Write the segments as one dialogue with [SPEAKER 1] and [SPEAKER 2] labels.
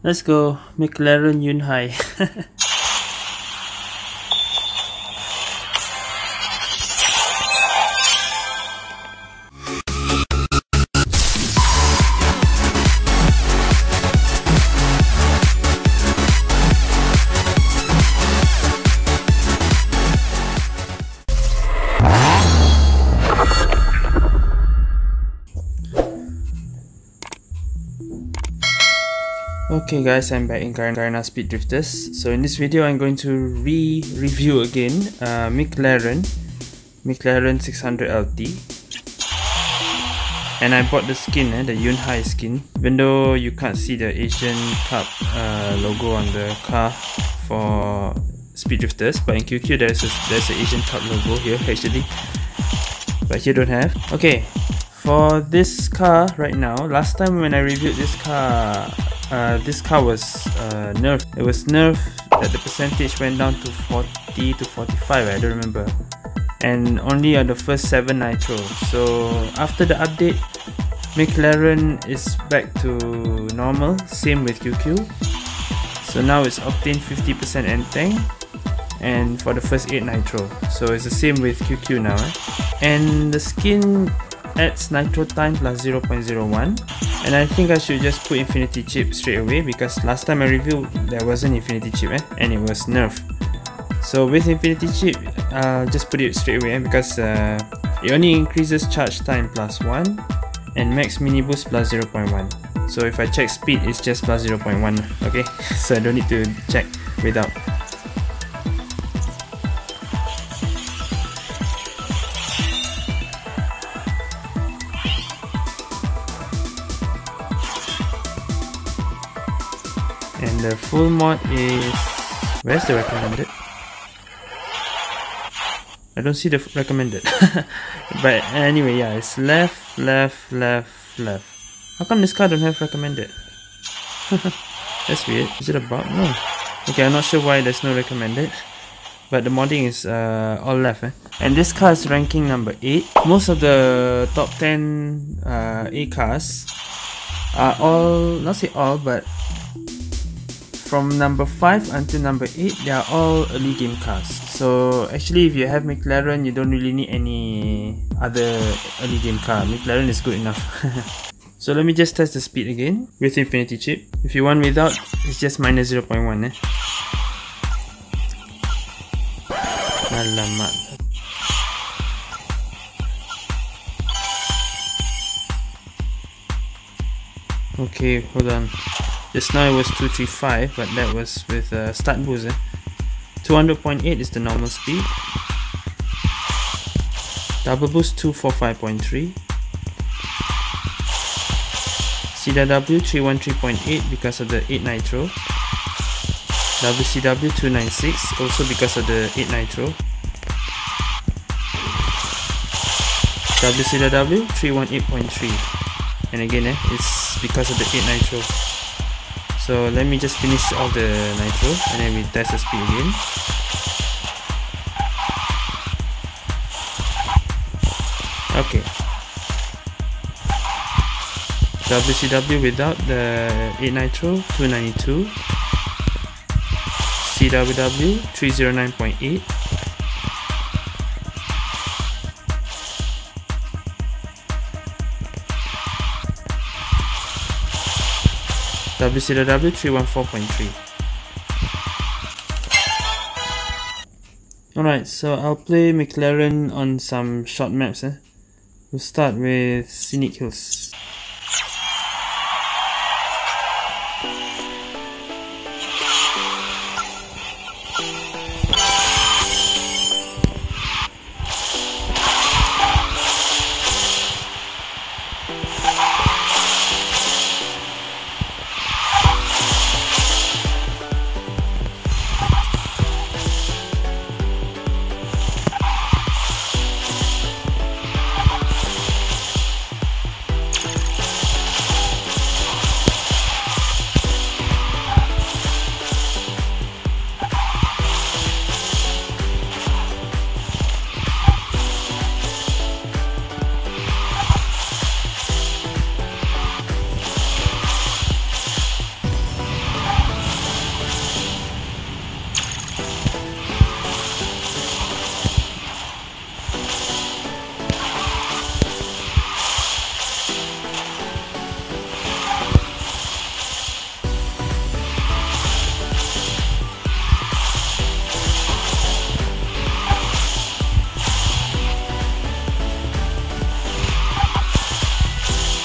[SPEAKER 1] Let's go, McLaren Yunhai. Okay guys, I'm back in Garena Speed Drifters. So in this video I'm going to review again McLaren 600 LT. And I bought the skin, the Yunhai skin. Even though you can't see the Asian Cup logo on the car for Speed Drifters, but in QQ there's an Asian Cup logo here actually, but here don't have. Okay, for this car right now, last time when I reviewed this car was nerfed. It was nerfed that the percentage went down to 40 to 45, I don't remember, and only on the first 7 nitro. So after the update, McLaren is back to normal, same with QQ. So now it's octane 50% and tank, and for the first 8 nitro, so it's the same with QQ now, and the skin adds nitro time plus 0.01, and I think I should just put infinity chip straight away, because last time I reviewed there wasn't infinity chip and it was nerfed. So with infinity chip, I'll just put it straight away because it only increases charge time plus 1 and max mini boost plus 0.1. so if I check speed, it's just plus 0.1, okay? So I don't need to check without. And the full mod is... where's the recommended? I don't see the recommended. But anyway, yeah, it's left, left, left, left. How come this car don't have recommended? That's weird. Is it a bug? No. Okay, I'm not sure why there's no recommended, but the modding is all left. And this car is ranking number 8. Most of the top 10 A cars are all, not say all, but from number 5 until number 8, they are all early game cars. So actually, if you have McLaren, you don't really need any other early game car. McLaren is good enough. So let me just test the speed again with infinity chip. If you want without, it's just minus 0.1. Alamak. Okay, hold on. Just now it was 235, but that was with start boost. 200.8 is the normal speed. Double boost 245.3. CW 313.8 because of the 8 nitro. WCW 296 also because of the 8 nitro. WCW 318.3, and again it's because of the 8 nitro. So let me just finish all the nitro and then we test the speed again. Okay. WCW without the 8 nitro 292. CWW 309.8. WCW 314.3. Alright, so I'll play McLaren on some short maps. We'll start with Scenic Hills.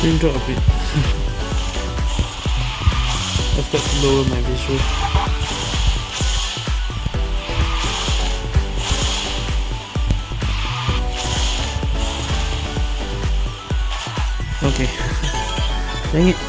[SPEAKER 1] Screen drop a bit. I've got to lower my visual. Okay. Dang it.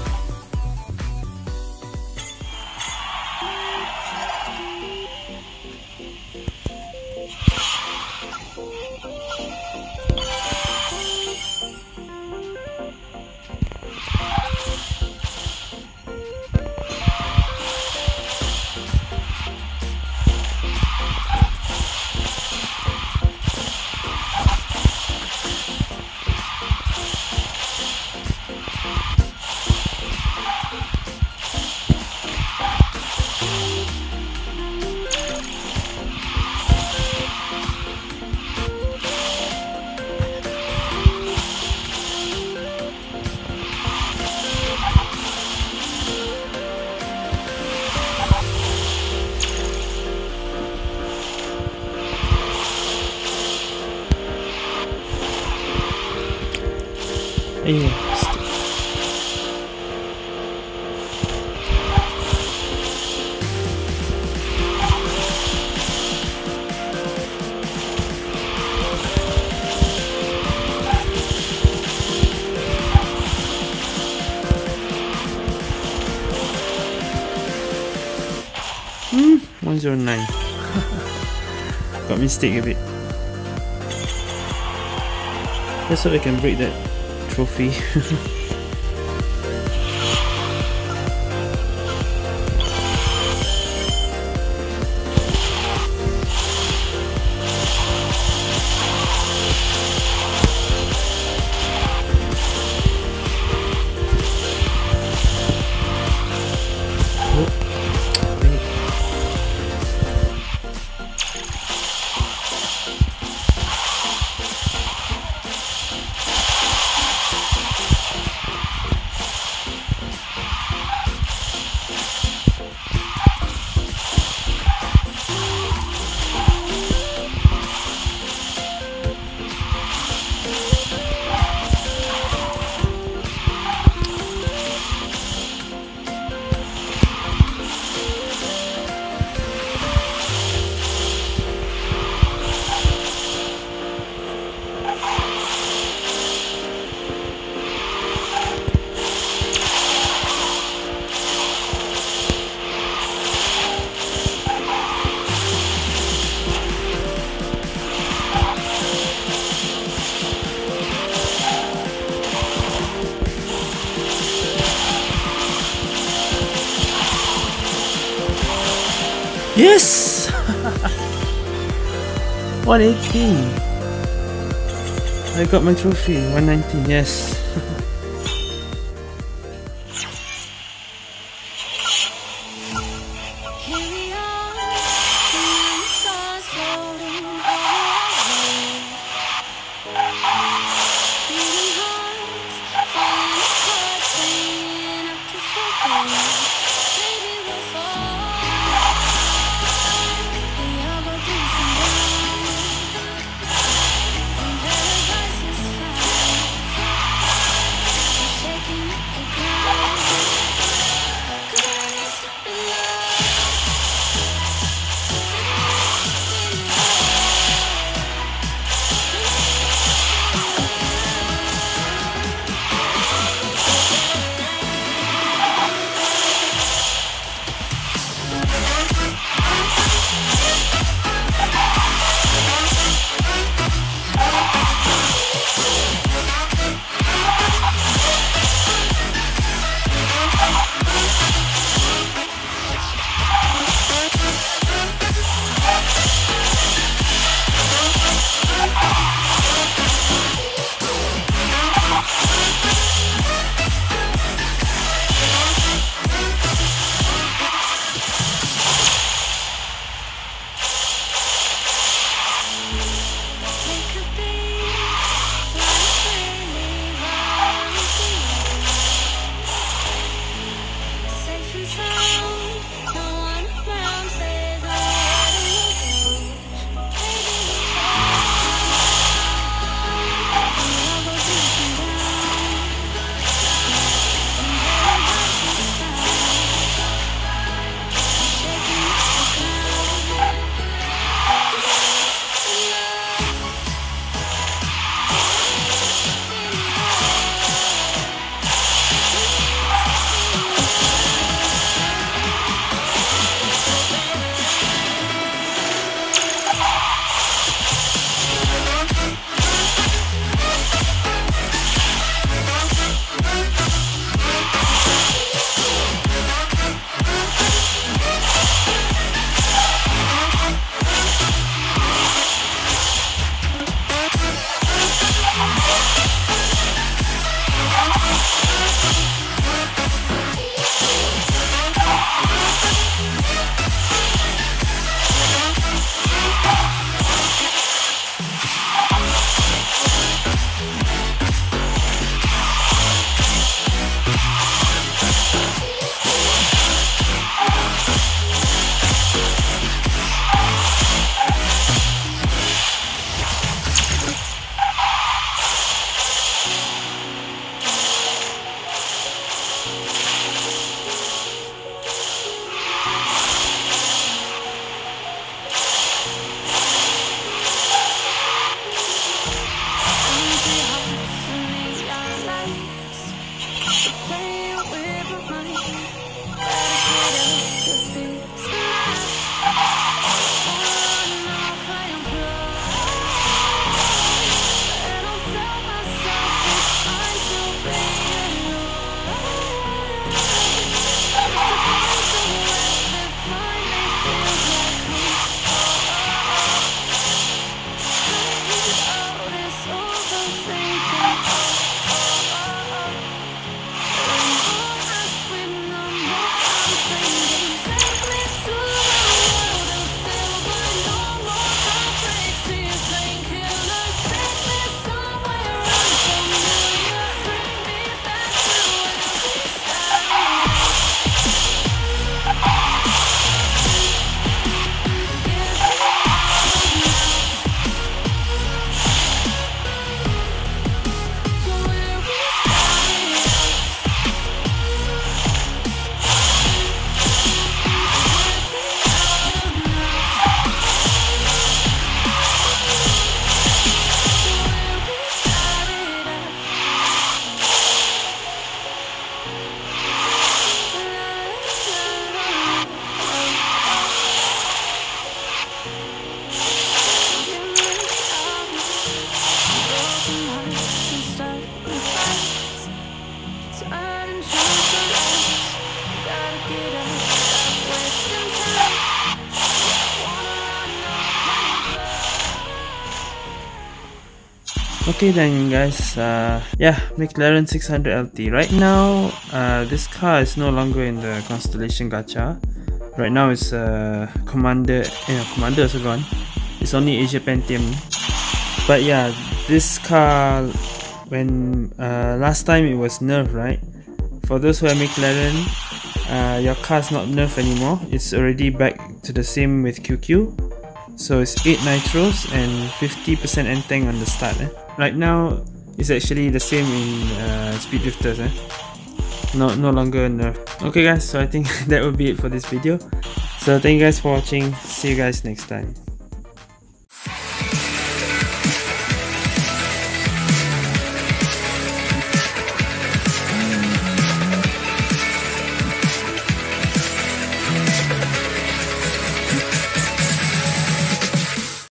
[SPEAKER 1] Yeah. Hmm, 109. Got mistake a bit. Let's hope I can break that trophy. Yes! 118. I got my trophy. 119, yes. Okay then guys, yeah, McLaren 600 LT. Right now, this car is no longer in the Constellation Gacha. Right now it's Commander, Commander also gone. It's only Asia Pentium. But yeah, this car, when last time it was nerfed, right? For those who are McLaren, your car's not nerfed anymore. It's already back to the same with QQ. So it's 8 nitros and 50% N-Tank on the start. Right now, it's actually the same in Speed Drifters. No longer nerfed. Okay guys, so I think that will be it for this video. So thank you guys for watching. See you guys next time.